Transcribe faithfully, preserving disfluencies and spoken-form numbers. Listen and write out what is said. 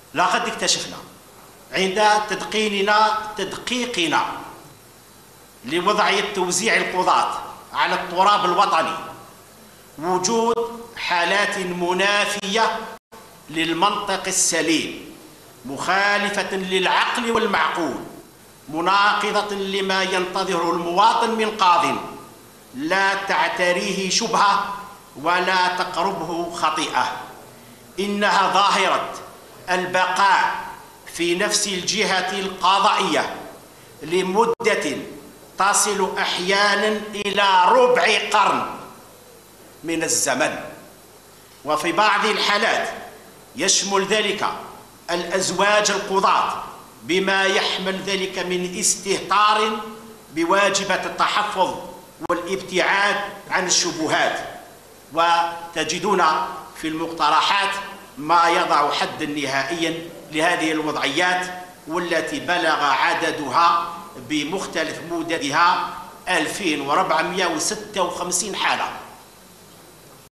لقد اكتشفنا عند تدقيقنا تدقيقنا لوضعية توزيع القضاة على التراب الوطني وجود حالات منافية للمنطق السليم، مخالفة للعقل والمعقول، مناقضة لما ينتظره المواطن من قاضٍ لا تعتريه شبهة ولا تقربه خطيئة. إنها ظاهرة البقاء في نفس الجهة القضائية لمدة تصل أحياناً إلى ربع قرن من الزمن، وفي بعض الحالات يشمل ذلك الأزواج القضاة بما يحمل ذلك من استهتار بواجبة التحفظ والابتعاد عن الشبهات. وتجدون في المقترحات ما يضع حداً نهائياً لهذه الوضعيات والتي بلغ عددها بمختلف مددها ألفين وأربعمائة وستة وخمسين حالة.